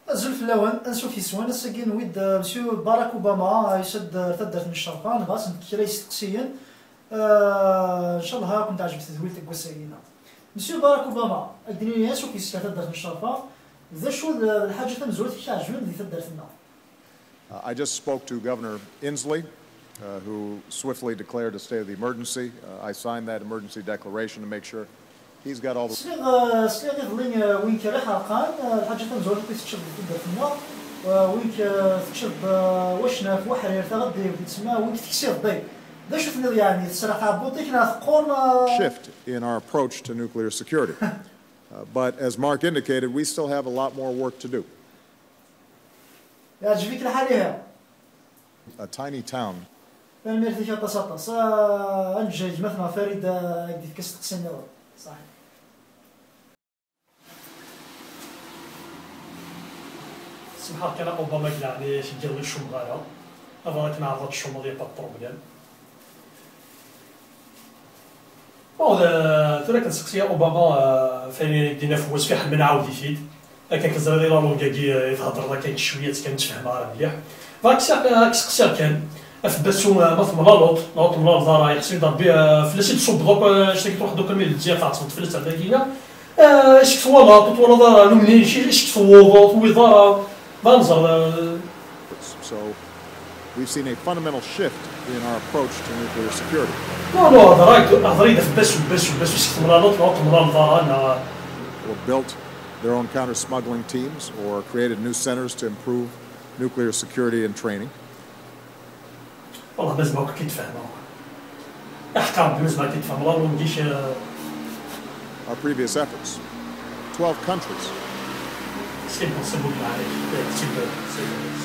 زلف اللون انسوفي سوان الساكين ويد مسيو باراك اوباما يسد ارتدت من الشرطه نبغاس نتكري سقسيا ان شاء الله كنت عجبت تدويلتك وساينا مسيو باراك اوباما ادني سوفي ارتدت من الشرطه ذا شو الحاجه تمزولت في عجبني اللي تدرت لنا. I just spoke to Governor Inslee, who swiftly declared a state of the emergency. I signed that emergency declaration to make sure he's got all the... سليغ ظلين وين كرا حرقان الحاجة تنزول كي تشرب تدرتنا وين تشرب وشنا في وحرير تغدي تسمى وين تكسير الضي دا شفنا يعني تسرق عبوطيك ناثقون shift in our approach to nuclear security. But as Mark indicated, we still have a lot more work to do. يعجبك الحالية A tiny town. فين ميرتي تسطس انجيج مثلا فريد يدي كست سنة صحيح. سمحت كان اوباما يعني شجر لي الشمغاره أبغى نعرض الشمال ديال البروبليم. ترى كنسقسي اوباما فين دينا فواز فيه من عاود يفيد لكن كزري لا لونكاكي يتهضر راه كاين شويه كنتفهم راه مليح كسقسي كان افبسو مثلا لوط من الدار يخصو يضرب فلاش تصوب دوك شتي تروح دوك الميل ديال تعصب فلاش تاع داكينا اش كتوا لاط ولا دار لومني شي اش كتوا ويضار بانزر. So we've seen a fundamental shift in our approach to nuclear security. No, هضري فبسو سكت لوط من الدار Or built their own counter-smuggling teams or created new centers to improve nuclear security and training. والله مازال ما كيتفهم احكام مازال ما كيتفهم والله ما نجيش. Our previous efforts, 12 countries. C'est impossible.